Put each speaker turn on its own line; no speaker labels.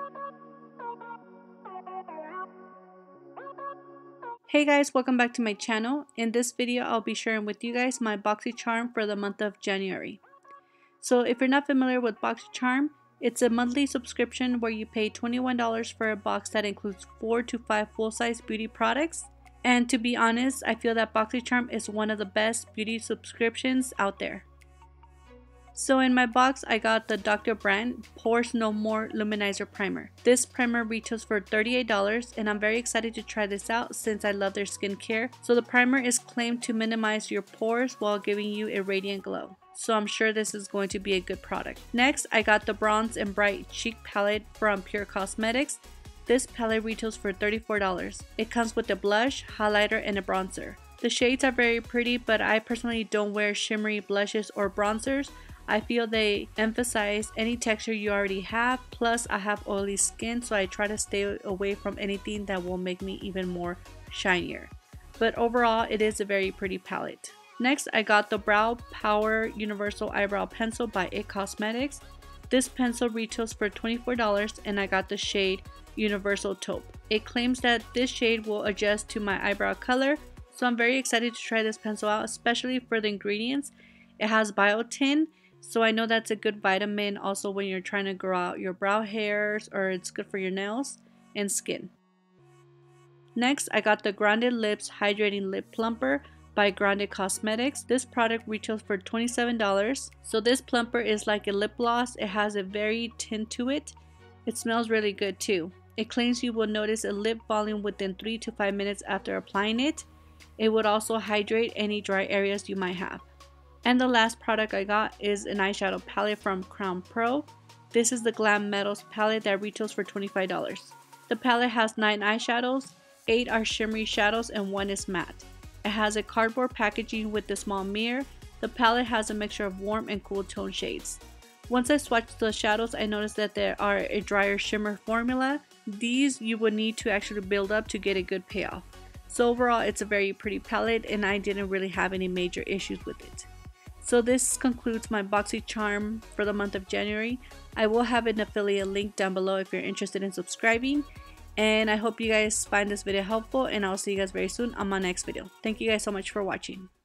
Hey guys, welcome back to my channel. In this video, I'll be sharing with you guys my BoxyCharm for the month of January. So if you're not familiar with BoxyCharm, it's a monthly subscription where you pay $21 for a box that includes 4 to 5 full-size beauty products. And to be honest, I feel that BoxyCharm is one of the best beauty subscriptions out there. So in my box, I got the Dr. Brandt Pores No More Luminizer Primer. This primer retails for $38 and I'm very excited to try this out since I love their skincare. So the primer is claimed to minimize your pores while giving you a radiant glow. So I'm sure this is going to be a good product. Next, I got the Bronze and Bright Cheek Palette from Pure Cosmetics. This palette retails for $34. It comes with a blush, highlighter, and a bronzer. The shades are very pretty, but I personally don't wear shimmery blushes or bronzers. I feel they emphasize any texture you already have, plus I have oily skin, so I try to stay away from anything that will make me even more shinier. But overall, it is a very pretty palette. Next, I got the Brow Power Universal Eyebrow Pencil by IT Cosmetics. This pencil retails for $24 and I got the shade Universal Taupe. It claims that this shade will adjust to my eyebrow color, so I'm very excited to try this pencil out, especially for the ingredients. It has biotin, so I know that's a good vitamin also when you're trying to grow out your brow hairs, or it's good for your nails and skin. Next, I got the Grande Lips Hydrating Lip Plumper by Grande Cosmetics. This product retails for $27. So this plumper is like a lip gloss. It has a very tint to it. It smells really good too. It claims you will notice a lip volume within 3 to 5 minutes after applying it. It would also hydrate any dry areas you might have. And the last product I got is an eyeshadow palette from Crown Pro. This is the Glam Metals palette that retails for $25. The palette has 9 eyeshadows, 8 are shimmery shadows and 1 is matte. It has a cardboard packaging with a small mirror. The palette has a mixture of warm and cool tone shades. Once I swatched the shadows, I noticed that there are a drier shimmer formula. These you would need to actually build up to get a good payoff. So overall, it's a very pretty palette and I didn't really have any major issues with it. So this concludes my BoxyCharm for the month of January. I will have an affiliate link down below if you're interested in subscribing. And I hope you guys find this video helpful and I'll see you guys very soon on my next video. Thank you guys so much for watching.